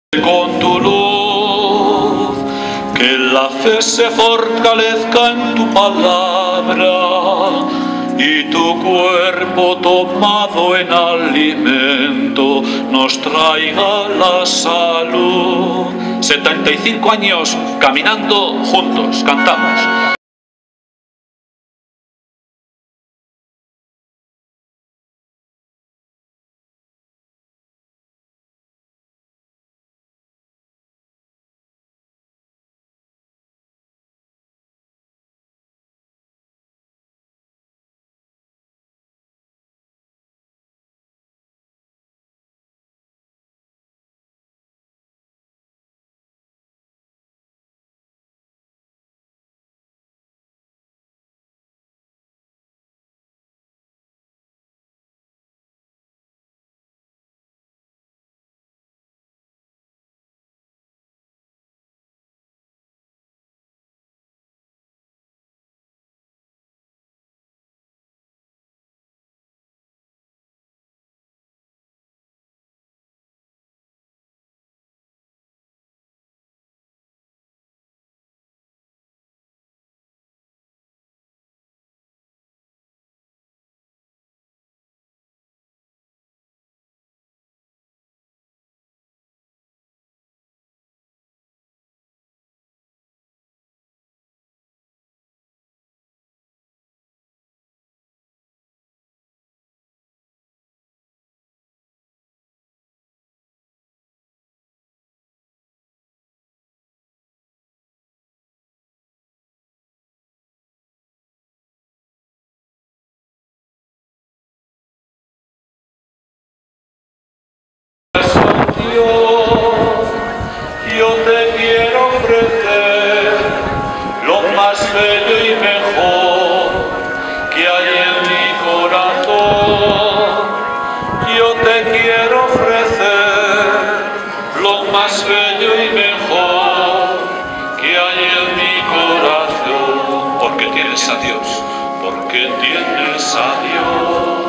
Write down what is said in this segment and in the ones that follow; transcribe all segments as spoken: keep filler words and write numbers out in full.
Con tu luz, que la fe se fortalezca en tu palabra y tu cuerpo tomado en alimento nos traiga la salud. setenta y cinco años caminando juntos, cantamos. Dios, yo te quiero ofrecer lo más bello y mejor que hay en mi corazón. Yo te quiero ofrecer lo más bello y mejor que hay en mi corazón. Porque tienes a Dios, porque tienes a Dios.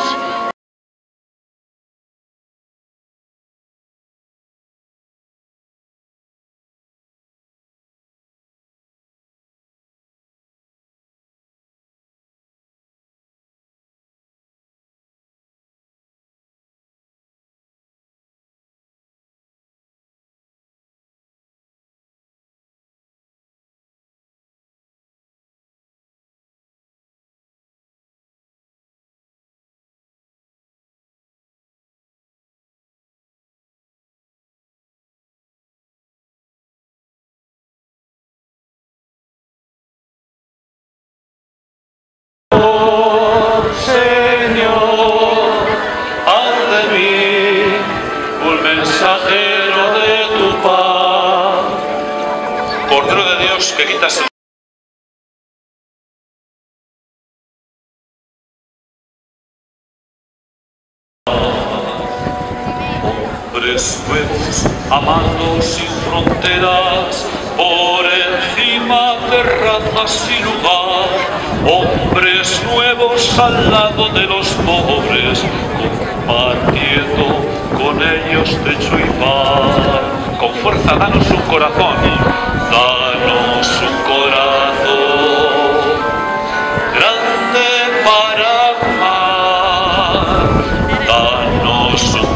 Señor, haz de mí un mensajero de tu paz. Cordero de Dios, que quitas el hombres nuevos, amando sin fronteras, por encima de razas y lugar. Hombres nuevos al lado de los pobres, compartiendo con ellos techo y paz. Con fuerza, danos un corazón, danos un corazón grande para amar, danos un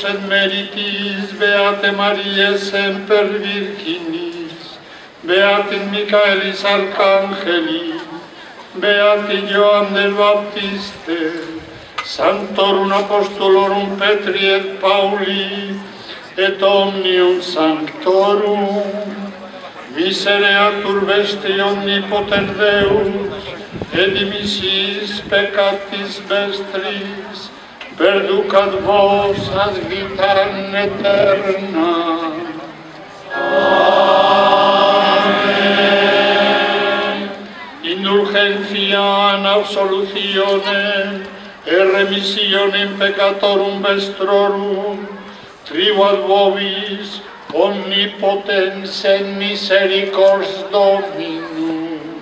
Deus et meritis, beate Maria semper virginis, beatit Michaelis arcangeli, beati Ioan del Baptiste, Sanctorum Apostolorum Petri et Pauli, et omnium sanctorum, misereatur vestri omnipotent Deus, et dimissis peccatis vestris, perducat vos ad vitam aeterna. Amen. Indulgencia in absolutionem, et remissionem peccatorum vestrorum, tribuat vobis, omnipotens et misericords Dominus.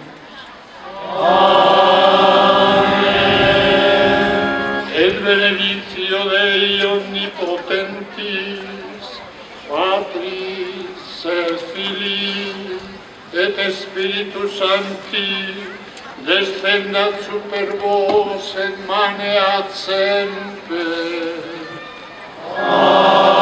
Amen. Et benedictio Dei omnipotentis, Patris et Filii et Spiritus Sancti, descendat super vos et maneat semper. Amen.